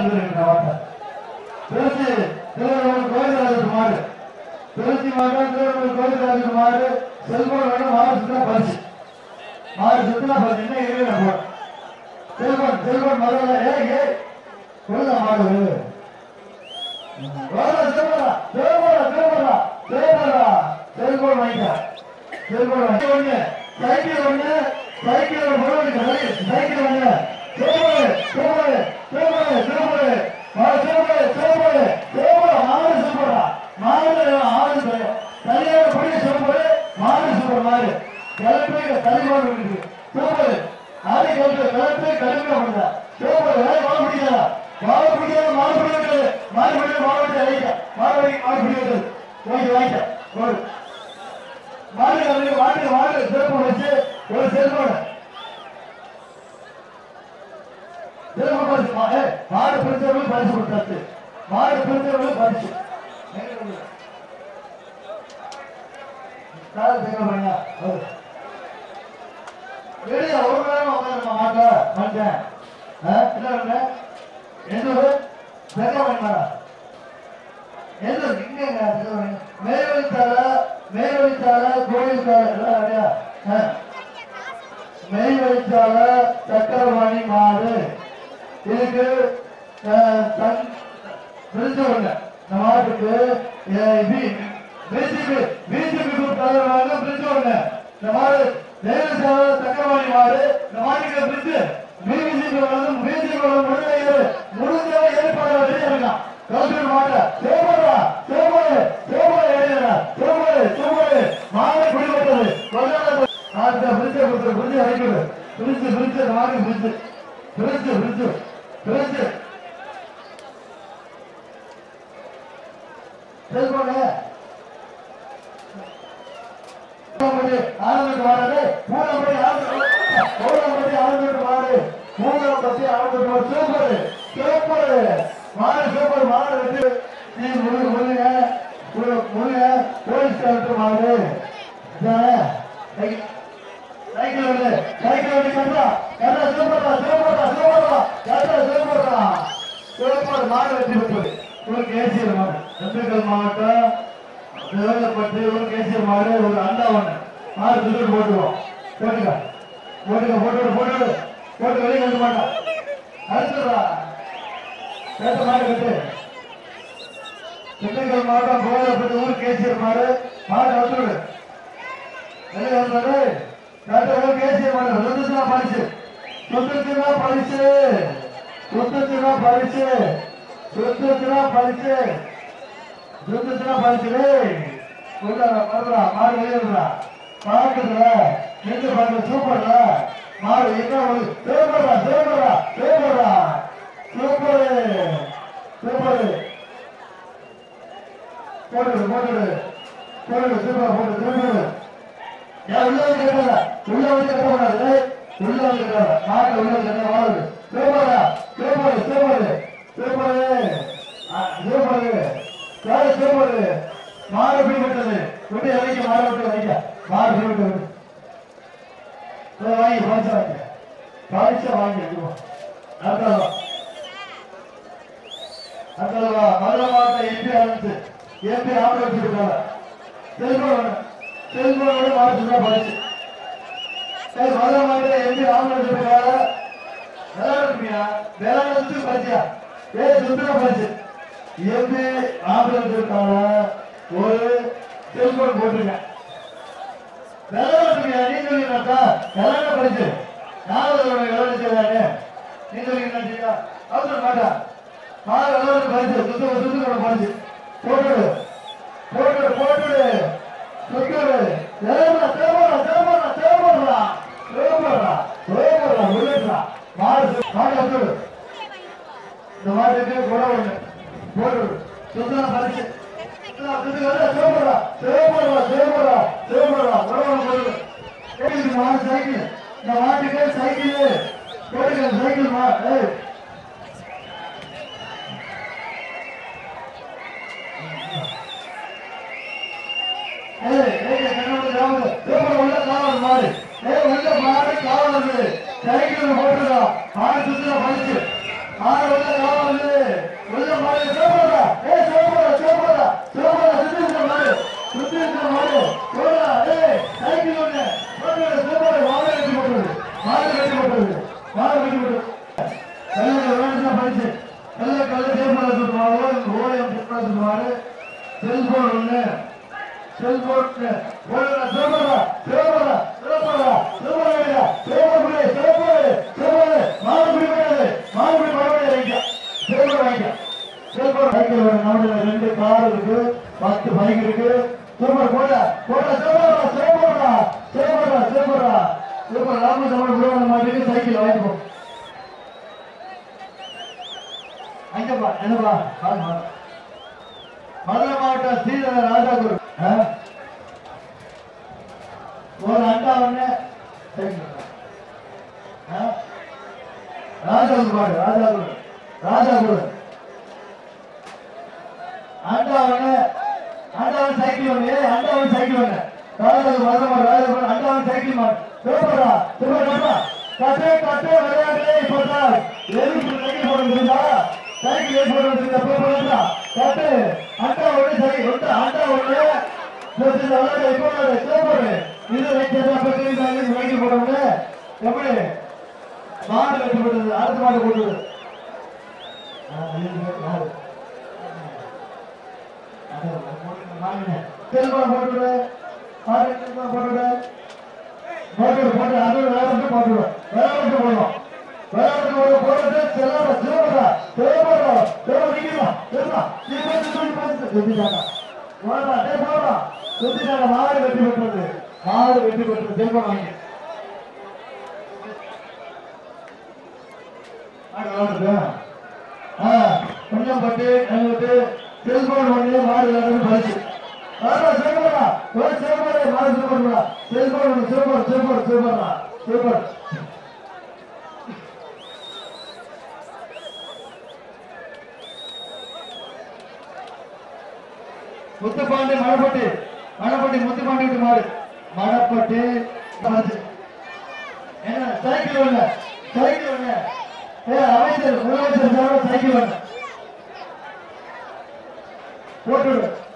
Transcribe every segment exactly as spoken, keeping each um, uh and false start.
மாவட்டம் திருச்சி திருவள்ளூர் கோவிந்தராஜகுமார் திருச்சி மாவட்டம் திருவள்ளூர் கோவிந்தராஜகுமார் செல்வம் மாவட்டத்தில் பரிசு மாறு சுற்றுலா பரிசு என்ன இருக்கு செல்வன் செல்வன் முதல்ல ஏ ஏ கொள்ள மாடு செல்வரா செல்வரா செல்வரா செல்வரா செல்வன் வாங்கிட்டா செல்வன் வாங்கி ஒண்ணு சைக்கிள் ஒண்ணு சைக்கிள் ஒண்ணு சைக்கிள் ஒண்ணு செல்வரு செல்வரு செல்வரு செல்வரு செல்வரு செல்வரு செல்வரா மாடு செல்வரா மாடு ஆடு சரியான படி செல்வரு மாடு செல்வரு மாடு கிளம்பி தலைமாடு இருக்கு செல்வரு ஆடி கிளம்பி கிளம்பி கிளம்பி வந்தா செல்வரு வாழ பிடிக்காதா வாழ பிடிக்காத மாடு பிடிக்கிறது மாடு பிடிக்க மாடு பிடிக்க அழைக்க மாடு மாடு பிடிக்கிறது வாங்கி வாங்கிட்ட ஒரு மாடு மாடு மாடு சிறப்பு வச்சு ஒரு செல்வரு மாடு பிடிச்சவர்களும் பரிசு கொடுத்தாச்சு மாடு பிடிச்சவர்களும் பரிசு வெளியே ஒரு நேரம் உட்காந்து மாட்ட மாட்டேன் என்ன எந்த ஒரு பெரியவன் எந்த இங்க மேல்வழித்தால மேல்வழித்தால கோயில்கால மேல்வழித்தால சக்கரவாணி மாடு இதுக்கு பிரிஞ்சவங்க இந்த மாட்டுக்கு பிஜேபி பிஜேபி தலைவராக பிரிஞ்சவங்க இந்த மாடு தேவசால சக்கரவாணி மாடு இந்த மாட்டுக்கு பிரிஞ்சு பிஜேபி பிஜேபி முடிஞ்ச முடிஞ்ச ஏற்பாடு இருக்கான் கவுன்சிலர் மாட்ட சேவரா சேவரு சேவரு எழுதுறா சேவரு சேவரு மாடு குடிபட்டது பிரிஞ்சு கொடுத்து பிரிஞ்சு அழைக்கிறது பிரிஞ்சு பிரிஞ்சு மாடு பிரிஞ்சு பிரிஞ்சு பிரிஞ்சு பிரிஞ்சு செல்போன ஆரம்பிட்டு மாடு மூணாம்படி மூணாம்படி ஆரம்பிட்டு மாடு மூணாம் பத்தி ஆரம்பிட்டு மாடு சூப்பர் சூப்பர் மாடு சூப்பர் மாடு வச்சு நீ முருக முருங்க முருங்க போலீஸ் கலெக்டர் மாடு சைக்கிள் வந்து சைக்கிள் வந்து கட்டா கட்டா சூப்பர்டா சூப்பர்டா சூப்பர்டா கட்டா சூப்பர்டா சூப்பர் மாடு வெற்றி பெற்றது ஒரு கேசியர் மாடு திண்டுக்கல் மாவட்டம் தேவைப்பட்டு ஒரு கேசியர் மாடு ஒரு அண்டா ஒண்ணு மாடு துண்டு போட்டுவோம் போட்டுக்க போட்டுக்க போட்டு போட்டு போட்டு வெளியே கட்ட மாட்டான் அடுத்ததா கேட்ட மாடு கட்டு திண்டுக்கல் மாவட்டம் கோவிலப்பட்டு ஊர் கேசியர் மாடு மாடு வந்துடு வெளியே வந்தாரு கேசியர் மாடு சொந்தத்தினா பரிசு சொந்தத்தினா பரிசு சொந்தத்தினா பரிசு சொந்தத்தினா பரிசு சொந்தத்தினா பரிசு வருடா மாடு வெளியிடுறா பார்க்குதுல நின்று பார்க்க சூப்பர்ல மாடு என்ன சூப்பரா சூப்பரா சூப்பரா சூப்பரு சூப்பரு போட்டுடு போட்டுடு போட்டுடு சூப்பரா போட்டு திரும்பிடு உள்ள வந்து கேட்கல உள்ள வந்து கேட்கக்கூடாது உள்ள வந்து கேட்கல மாட்டு உள்ள வந்து கேட்க வாழுது சூப்பரா super super super super sorry super மாடு பிடிபட்டது விட்டு இறக்கி மாடு விட்டு வைக்க மாடு பிடிபட்டு வாங்கி பரிசு வாங்க பரிசை வாங்கி அடுத்தவா அடுத்தவா மதுரை மாவட்டம் எம்பி ஆரம்பிச்சு எம்பி ஆம்பளை இருக்காங்க செல்வன் செல்வனோட மாவட்டத்தில் பரிசு சரி மதுரை மாவட்டம் எம்பி ஆம்பளை இருக்காங்க விளையாடுறியா விளையாடுறதுக்கு பரிசியா ஏ சுந்தர பரிசு எம்பி ஆம்பளை இருக்காங்க ஒரு செல்வன் போட்டிருக்க விளையாடுறியா நீ சொல்லிருக்கா விளையாட பரிசு நாலாவது விளையாடு செய்யாங்க நீ சொல்லிருக்கா அவசரம் மாட்டா மாடு விளையாடு பரிசு சுத்த சுத்தோட பரிசு போட்டுடு போட்டுடு போட்டுடு சுத்துடு தேவரா தேவரா தேவரா தேவரா தேவரா தேவரா உள்ளா மாடு மாடு வந்துடு இந்த மாட்டுக்கு கூட ஒண்ணு போட்டுடு சுத்தன பரிசு தேவரா தேவரா தேவரா தேவரா உடம்பு போடுது மாடு சைக்கிள் இந்த மாட்டுக்கு சைக்கிள் போடுங்க சைக்கிள் மா மாடு மாடு காவல் சைக்கிள் போட்டுடா மாடு சுத்தல பறிச்சு மாடு உள்ள காவல் பரிசு நல்ல கல்ல தேர்மலை சொல்லுவாங்க ஓயம் திருமலை சொல்லுவாரு செல்போன் ஒண்ணு செல்போன் ஓடுற சிவபரா சிவபரா சிவபரா சிவபரா சிவபுரி சிவபுரி சிவபுரி மாறுபடி கிடையாது மாறுபடி மறுபடியும் வைக்க சிவபுரம் வைக்க சிவபுரம் வைக்க நம்மள ரெண்டு கார் இருக்கு பத்து பைக் இருக்கு சூப்பர் போட போட சிவபரா சிவபரா சிவபரா சிவபரா சிவபரா ராம சமண புரோகிராம் மாதிரி சைக்கிள் வாங்கிப்போ அங்கப்பா என்னப்பா மதுரை மாவட்டம் ஸ்ரீதர ராஜாகுரு ஒரு அண்டா ஒண்ணு ராஜாகுரு பாடு ராஜாகுரு ராஜாகுரு அண்டா ஒண்ணு அண்டா ஒன்று சைக்கிள் ஒண்ணு அண்டா ஒன்று சைக்கிள் ஒண்ணு ராஜாகுரு மதுரை மாவட்டம் ராஜாகுரு அண்டா ஒன்று சைக்கிள் மாடு சிவபரா சிவபரா கட்டு கட்டு விளையாட்டு இப்பதான் எதுக்கு சைக்கிள் போட முடியுதா சைக்கிள் ஏற்பட முடியுதா போறா கட்டு அண்டா ஒண்ணு சரி ஒன்று அண்டா ஒண்ணு இப்போ சிவபுரி இது சைக்கிள் போடுறது எப்படி மாடு வெட்டி போட்டது அடுத்த மாடு போட்டது செல்வம் போட்டுவிடு போட்டுவிடு போட்டு போட்டு அது விளையாட்டு போட்டுவிடு விளையாட்டு போடுவோம் விளையாட்டு போட போட்டு செல்வ சிவபரா சிவபரா சிவ நிக்கலாம் செஞ்சுட்டாங்க போடா டே போடா செஞ்சுட்டாங்க மாடு வெட்டி பெற்றது மாடு வெட்டி பெற்றது செல்வம் வாங்கி கொஞ்சம் பட்டு விட்டு செல்போன் ஒண்ணு மாடு விளையாட்டு பறிச்சு சிவபரா ஒரு சிவபரா மாடு சிவபரா செல்போன் ஒண்ணு சிவபர் சிவபர் சிவபரா சிவபர் முத்துப்பாண்டி மணப்பட்டி மணப்பட்டி முத்துப்பாண்டி விட்டு மாடு மணப்பட்டி என்ன சைக்கிள் ஒண்ணு சைக்கிள் ஒண்ணு ஏ அமைச்சர் முதலமைச்சர் சைக்கிள் ஒண்ணு போட்டு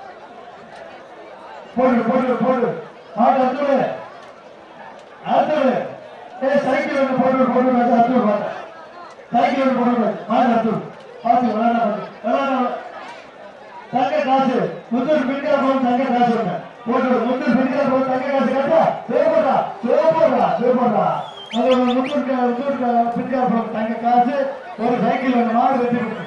போட்டு போட்டு போட்டு மாட்டு அத்துடு அத்துடு ஏ சைக்கிள் ஒண்ணு போட்டு போட்டு அத்துடு மாட்டேன் சைக்கிள் ஒண்ணு போட்டு மாட்டு அத்துடு பார்த்து விளையாட விளையாட தங்க காசு முத்தூர் பிடிக்கிற போது தங்க காசு ஒண்ணு போட்டு முத்தூர் பிடிக்கிற போது தங்க காசு கட்டா சிவபரா சிவபரா சிவபரா முத்தூர் முத்தூர் பிடிக்கிற போது தங்க காசு ஒரு சைக்கிள் ஒண்ணு மாடு வெட்டி கொடுத்து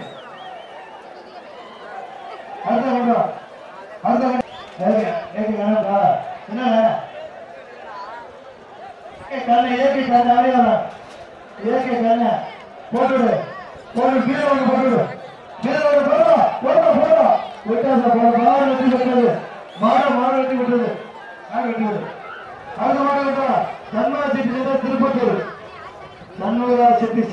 அடுத்த கொண்டா அடுத்த என்னடா கண்ண ஏகே கண்ண அடையாள ஏகே கண்ண போட்டுடு போட்டு கீழே ஒண்ணு போட்டுடு கீழே ஒண்ணு போடுறா போடுறா போடுறா விட்டாசா போட மாடு வெட்டி விட்டது மாடு மாடு வெட்டி விட்டது மாடு வெட்டி விட்டது அடுத்த மாடு விட்டா Shanmuga city Tirupattur Shanmuga city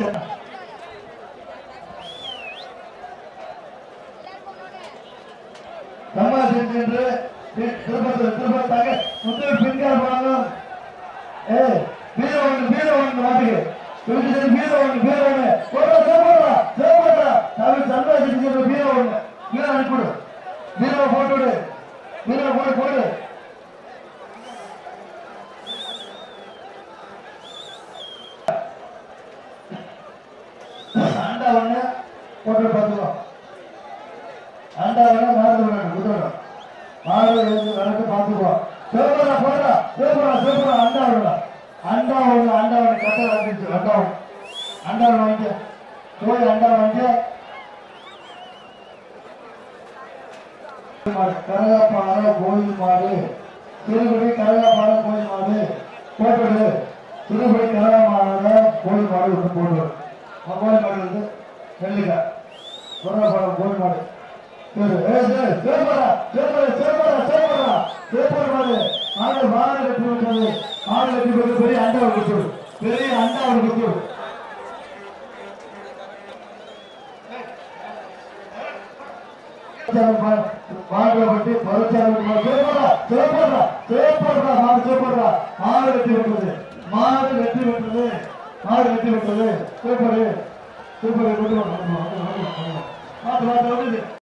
Shanmuga city என்று திருப்பத்தூர் திருப்பத்தூர் தங்க முத்தூர் பின்கார் போனாலும் ஏ வீர ஒன்று வீர ஒன்று மாட்டுக்கு வீர ஒன்று வீர ஒன்று போடுறா சேப்பா சேப்பா தமிழ் சண்முகா சிட்டி வீர ஒன்று வீர அனுப்பிடு வீரவை போட்டு விடு வீரவை போட்டு போடு அண்டா ஒண்ணு போட்டு பார்த்துக்கோ அண்டா ஒண்ணு மாடு குதிரணும் மாடு நடக்க பார்த்துக்கோ சிவபரா போடுறா சிவபரா சிவபரா அண்டா ஒண்ணு அண்டா ஒண்ணு அண்டா ஒண்ணு கட்ட வாங்கிச்சு அண்டா ஒண்ணு அண்டா வாங்கிக்க போய் அண்டா வாங்கிக்க கரகாப்பான கோயில் மாடு சிறுபடி கரகாப்பான கோயில் மாடு போட்டுடு சிறுபடி கரகாப்பான கோயில் மாடு ஒன்று போட்டு கோயில் மாடு வந்து வெள்ளிக்காய் கரகாப்பான கோயில் மாடு சேப்பரா சேப்பரா சேப்பரா சேப்பரா சேப்பர் மாடு மாடு மாடு வெட்டி விட்டது மாடு வெட்டி விட்டு பெரிய அண்டா கொடுத்து பெரிய அண்டா கொடுத்து மாடு பட்டி மாடு வெட்டி விட்டது மாடு வெட்டி விட்டது மாடு வெட்டி விட்டது சூப்பர் சூப்பர் மாட்டு மாட்டு